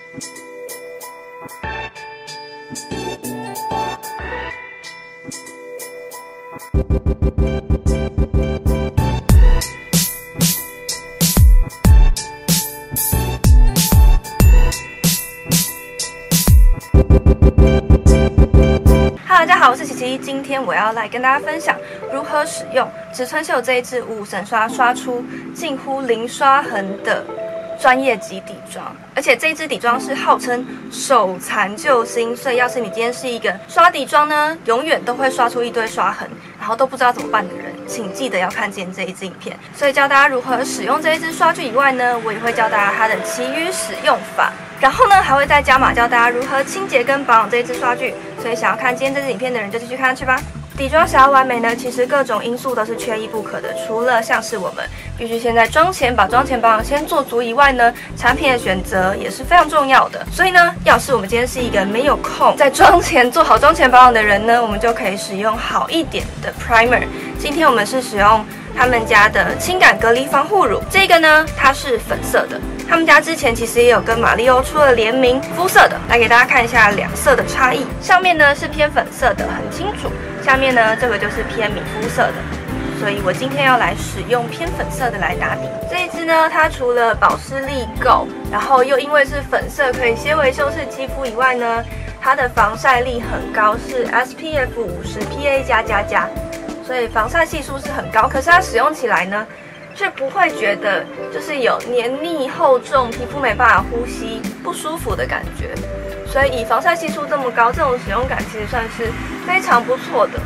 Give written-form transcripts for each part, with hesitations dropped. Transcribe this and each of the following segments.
大家好，我是琪琪，今天我要来跟大家分享如何使用植村秀这一支55神刷刷出近乎零刷痕的专业级底妆，而且这一支底妆是号称手残救星，所以要是你今天是一个刷底妆呢，永远都会刷出一堆刷痕，然后都不知道怎么办的人，请记得要看见这一支影片。所以教大家如何使用这一支刷具以外呢，我也会教大家它的其余使用法。然后呢，还会再加码教大家如何清洁跟保养这一支刷具，所以想要看今天这支影片的人就继续看下去吧。底妆想要完美呢，其实各种因素都是缺一不可的，除了像是我们必须先在妆前把妆前保养先做足以外呢，产品的选择也是非常重要的。所以呢，要是我们今天是一个没有空在妆前做好妆前保养的人呢，我们就可以使用好一点的 primer。今天我们是使用他们家的轻感隔离防护乳，这个呢它是粉色的。他们家之前其实也有跟玛丽欧出了联名肤色的，来给大家看一下两色的差异。上面呢是偏粉色的，很清楚；下面呢这个就是偏米肤色的。所以我今天要来使用偏粉色的来打底。这一支呢，它除了保湿力够，然后又因为是粉色可以纤维修饰肌肤以外呢，它的防晒力很高，是 SPF 50PA+++，所以防晒系数是很高。可是它使用起来呢，却不会觉得就是有黏腻厚重，皮肤没办法呼吸不舒服的感觉。所以以防晒系数这么高，这种使用感其实算是非常不错的。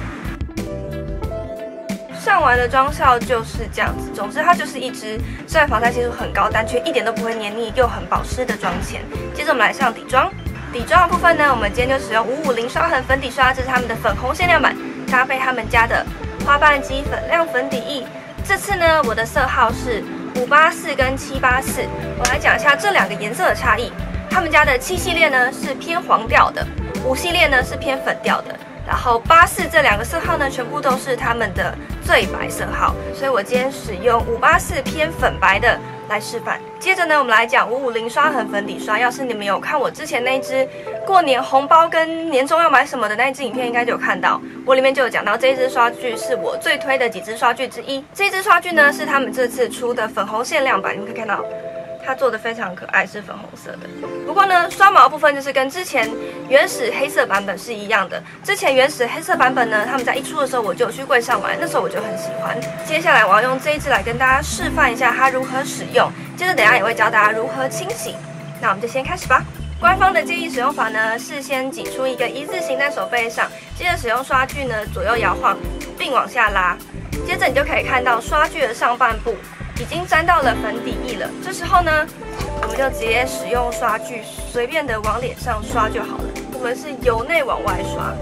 上完的妆效就是这样子。总之，它就是一支虽然防晒系数很高，但却一点都不会黏腻又很保湿的妆前。接着我们来上底妆。底妆的部分呢，我们今天就使用550刷痕粉底刷，这是他们的粉红限量版，搭配他们家的花瓣肌粉亮粉底液。这次呢，我的色号是584跟784。我来讲一下这两个颜色的差异。他们家的7系列呢是偏黄调的，5系列呢是偏粉调的。然后84这两个色号呢，全部都是他们的最白色号，所以我今天使用584偏粉白的来示范。接着呢，我们来讲550刷痕粉底刷。要是你们有看我之前那一支过年红包跟年终要买什么的那一支影片，应该就有看到，我里面就有讲到这一支刷具是我最推的几支刷具之一。这支刷具呢是他们这次出的粉红限量版，你们可以看到它做的非常可爱，是粉红色的。不过呢，刷毛部分就是跟之前原始黑色版本是一样的。之前原始黑色版本呢，他们在一出的时候我就有去柜上玩，那时候我就很喜欢。接下来我要用这一支来跟大家示范一下它如何使用，接着等一下也会教大家如何清洗。那我们就先开始吧。官方的建议使用法呢，是先挤出一个一字形在手背上，接着使用刷具呢左右摇晃并往下拉，接着你就可以看到刷具的上半部已经沾到了粉底液了。这时候呢，我们就直接使用刷具随便的往脸上刷就好了。我们是由内往外刷。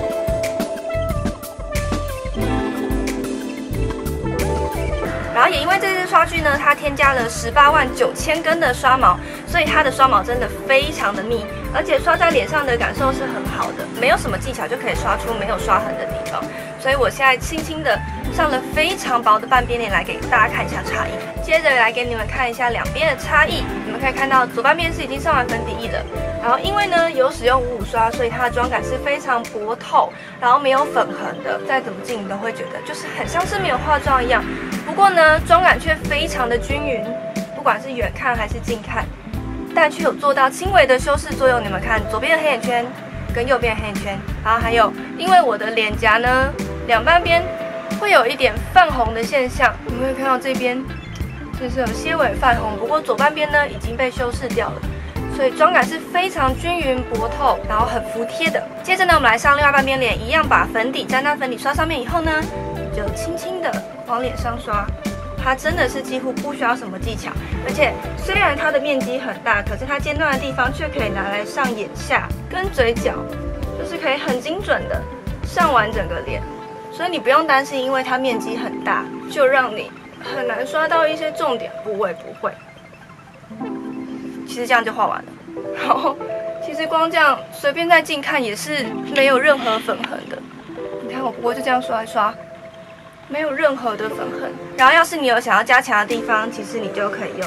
然后也因为这支刷具呢，它添加了189000根的刷毛，所以它的刷毛真的非常的密，而且刷在脸上的感受是很好的，没有什么技巧就可以刷出没有刷痕的地方。所以我现在轻轻的上了非常薄的半边脸来给大家看一下差异。接着来给你们看一下两边的差异，你们可以看到左半边是已经上完粉底液的，然后因为呢有使用55刷，所以它的妆感是非常薄透，然后没有粉痕的，再怎么近你都会觉得就是很像是没有化妆一样。不过呢，妆感却非常的均匀，不管是远看还是近看，但却有做到轻微的修饰作用。你们看左边的黑眼圈跟右边的黑眼圈，然后还有因为我的脸颊呢两半边会有一点泛红的现象，你们会看到这边就是有些微泛红，不过左半边呢已经被修饰掉了，所以妆感是非常均匀薄透，然后很服帖的。接着呢，我们来上另外半边脸，一样把粉底沾到粉底刷上面以后呢，就轻轻的往脸上刷。它真的是几乎不需要什么技巧，而且虽然它的面积很大，可是它尖端的地方却可以拿来上眼下跟嘴角，就是可以很精准的上完整个脸。所以你不用担心，因为它面积很大，就让你很难刷到一些重点部位，不会。其实这样就画完了。然后其实光这样随便再近看也是没有任何粉痕的。你看我不过就这样刷一刷，没有任何的粉痕。然后要是你有想要加强的地方，其实你就可以用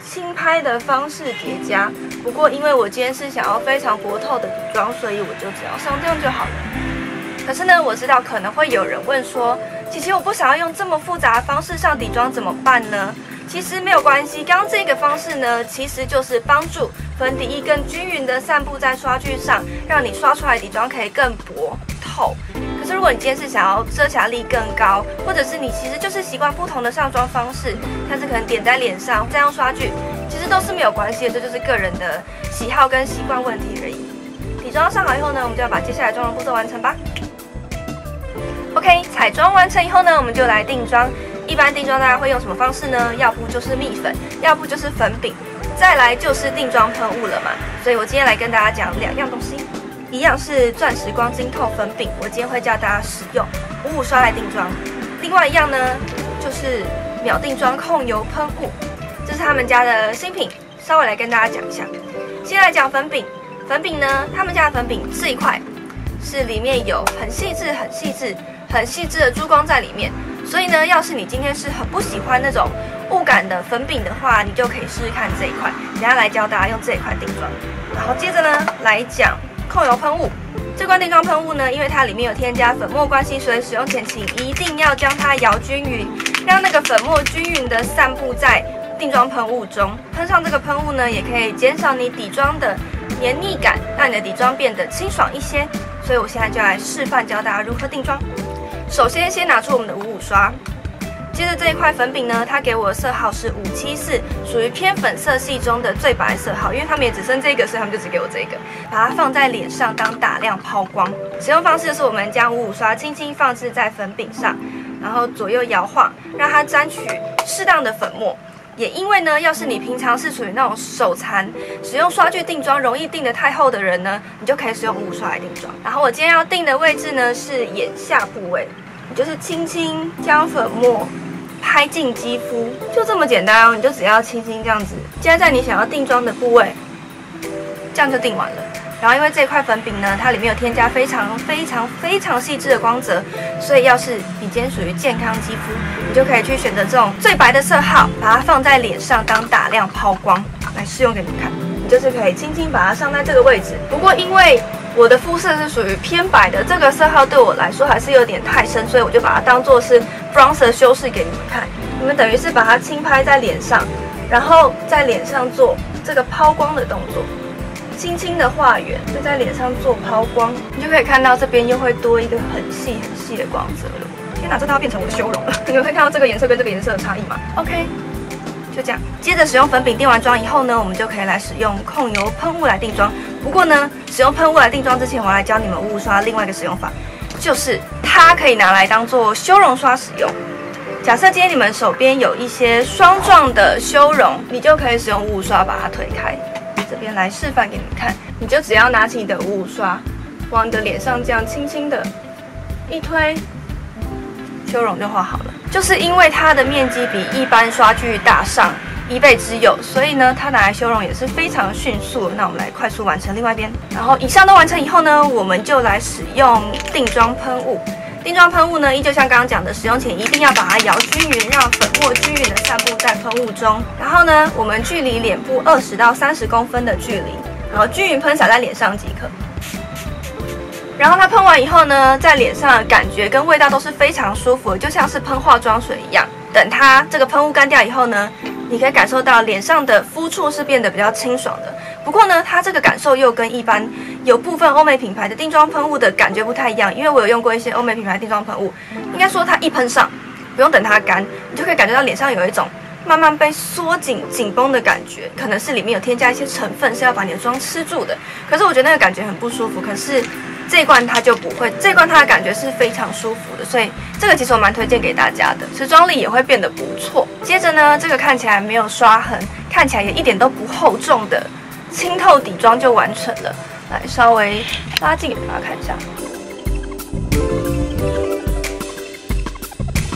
轻拍的方式叠加。不过因为我今天是想要非常薄透的底妆，所以我就只要上这样就好了。可是呢，我知道可能会有人问说，琪琪，我不想要用这么复杂的方式上底妆怎么办呢？其实没有关系，刚刚这个方式呢，其实就是帮助粉底液更均匀的散布在刷具上，让你刷出来的底妆可以更薄透。可是如果你今天是想要遮瑕力更高，或者是你其实就是习惯不同的上妆方式，像是可能点在脸上这样刷具，其实都是没有关系的，这就是个人的喜好跟习惯问题而已。底妆上好以后呢，我们就要把接下来妆容步骤完成吧。OK， 彩妆完成以后呢，我们就来定妆。一般定妆大家会用什么方式呢？要不就是蜜粉，要不就是粉饼，再来就是定妆喷雾了嘛。所以我今天来跟大家讲2样东西，一样是钻石光晶透粉饼，我今天会教大家使用55刷来定妆。另外一样呢，就是秒定妆控油喷雾，这是他们家的新品，稍微来跟大家讲一下。先来讲粉饼，粉饼呢，他们家的粉饼这一块是里面有很细致的珠光在里面。所以呢，要是你今天是很不喜欢那种雾感的粉饼的话，你就可以试试看这一块。等下来教大家用这一块定妆。然后接着呢，来讲控油喷雾。这罐定妆喷雾呢，因为它里面有添加粉末关系，所以使用前请一定要将它摇均匀，让那个粉末均匀的散布在定妆喷雾中。喷上这个喷雾呢，也可以减少你底妆的黏腻感，让你的底妆变得清爽一些。所以我现在就来示范教大家如何定妆。首先，先拿出我们的55刷，接着这一块粉饼呢，它给我的色号是574，属于偏粉色系中的最白色号，因为他们也只剩这个，所以他们就只给我这个。把它放在脸上当打亮抛光。使用方式是我们将55刷轻轻放置在粉饼上，然后左右摇晃，让它沾取适当的粉末。也因为呢，要是你平常是属于那种手残，使用刷具定妆容易定得太厚的人呢，你就可以使用55刷来定妆。然后我今天要定的位置呢是眼下部位，你就是轻轻将粉末拍进肌肤，就这么简单哦。你就只要轻轻这样子加在你想要定妆的部位，这样就定完了。然后因为这块粉饼呢，它里面有添加非常细致的光泽，所以要是你今天属于健康肌肤，你就可以去选择这种最白的色号，把它放在脸上当打亮抛光来试用给你们看。你就是可以轻轻把它上在这个位置。不过因为我的肤色是属于偏白的，这个色号对我来说还是有点太深，所以我就把它当做是 bronzer 修饰给你们看。你们等于是把它轻拍在脸上，然后在脸上做这个抛光的动作。轻轻的画圆，就在脸上做抛光，你就可以看到这边又会多一个很细的光泽了。天哪，这都要变成我的修容了！你们会看到这个颜色跟这个颜色的差异吗 ？OK， 就这样。接着使用粉饼定完妆以后呢，我们就可以来使用控油喷雾来定妆。不过呢，使用喷雾来定妆之前，我要来教你们55刷另外一个使用法，就是它可以拿来当做修容刷使用。假设今天你们手边有一些霜状的修容，你就可以使用55刷把它推开。这边来示范给你们看，你就只要拿起你的55刷，往你的脸上这样轻轻的一推，修容就画好了。就是因为它的面积比一般刷具大上1倍之有，所以呢，它拿来修容也是非常迅速的。那我们来快速完成另外一边，然后以上都完成以后呢，我们就来使用定妆喷雾。定妆喷雾呢，依旧像刚刚讲的，使用前一定要把它摇均匀，让粉末均匀的散布在喷雾中。然后呢，我们距离脸部20到30公分的距离，然后均匀喷洒在脸上即可。然后它喷完以后呢，在脸上的感觉跟味道都是非常舒服的，就像是喷化妆水一样。等它这个喷雾干掉以后呢，你可以感受到脸上的肤触是变得比较清爽的。不过呢，它这个感受又跟一般有部分欧美品牌的定妆喷雾的感觉不太一样，因为我有用过一些欧美品牌定妆喷雾，应该说它一喷上，不用等它干，你就可以感觉到脸上有一种慢慢被缩紧、紧绷的感觉，可能是里面有添加一些成分是要把你的妆吃住的。可是我觉得那个感觉很不舒服，可是这一罐它就不会，这一罐它的感觉是非常舒服的，所以这个其实我蛮推荐给大家的，持妆力也会变得不错。接着呢，这个看起来没有刷痕，看起来也一点都不厚重的清透底妆就完成了。来，稍微拉近给大家看一下。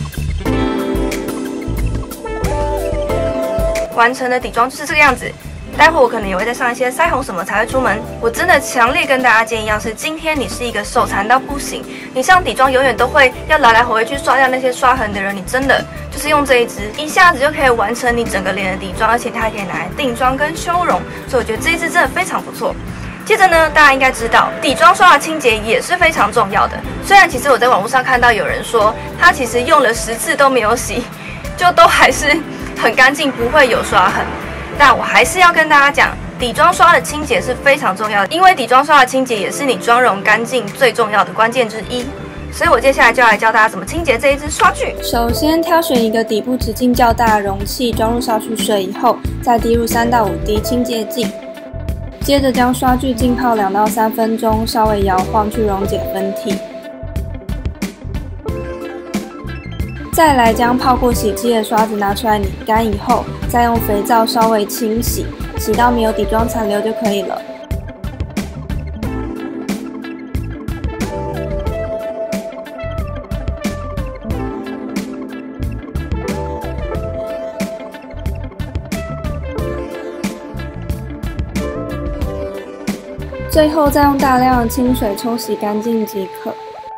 完成的底妆就是这个样子， 待会我可能也会再上一些腮红什么才会出门。我真的强烈跟大家建议，要是今天你是一个手残到不行，你上底妆永远都会要来来回回去刷掉那些刷痕的人，你真的就是用这一支，一下子就可以完成你整个脸的底妆，而且它还可以拿来定妆跟修容，所以我觉得这一支真的非常不错。接着呢，大家应该知道底妆刷的清洁也是非常重要的。虽然其实我在网络上看到有人说，他其实用了10次都没有洗，就都还是很干净，不会有刷痕。但我还是要跟大家讲，底妆刷的清洁是非常重要的，因为底妆刷的清洁也是你妆容干净最重要的关键之一。所以我接下来就来教大家怎么清洁这一支刷具。首先挑选一个底部直径较大的容器，装入杀菌水以后，再滴入3到5滴清洁剂。接着将刷具浸泡2到3分钟，稍微摇晃去溶解粉体。再来将泡过洗剂的刷子拿出来拧干以后，再用肥皂稍微清洗，洗到没有底妆残留就可以了。最后再用大量的清水冲洗干净即可。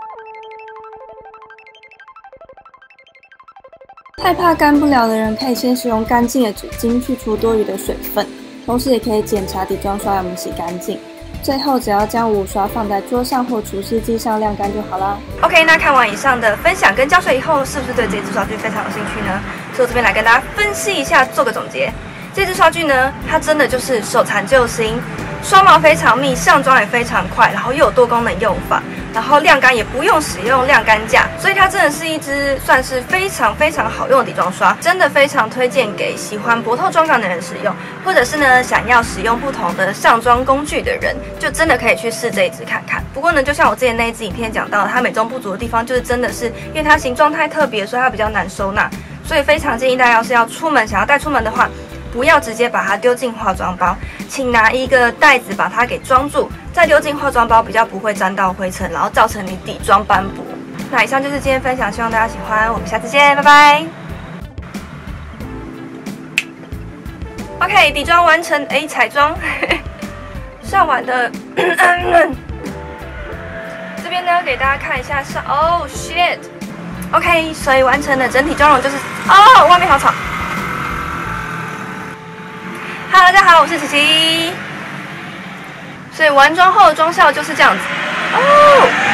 害怕干不了的人，可以先使用干净的纸巾去除多余的水分，同时也可以检查底妆刷有没有洗干净。最后只要将无刷放在桌上或除湿机上晾干就好啦。OK， 那看完以上的分享跟教学以后，是不是对这支刷具非常有兴趣呢？所以我这边来跟大家分析一下，做个总结。这支刷具呢，它真的就是手残救星，刷毛非常密，上妆也非常快，然后又有多功能用法，然后晾干也不用使用晾干架，所以它真的是一支算是非常非常好用的底妆刷，真的非常推荐给喜欢薄透妆感的人使用，或者是呢想要使用不同的上妆工具的人，就真的可以去试这一支看看。不过呢，就像我之前那一支影片讲到，它美中不足的地方就是真的是因为它形状太特别，所以它比较难收纳，所以非常建议大家要是要出门想要带出门的话，不要直接把它丢进化妆包，请拿一个袋子把它给装住，再丢进化妆包，比较不会沾到灰尘，然后造成你底妆斑驳。那以上就是今天分享，希望大家喜欢，我们下次见，拜拜。OK， 底妆完成，彩妆上完的，这边呢给大家看一下Oh shit，OK， 所以完成的整体妆容就是外面好吵。Hello， 大家好，我是琪琪。所以完妆后的妆效就是这样子。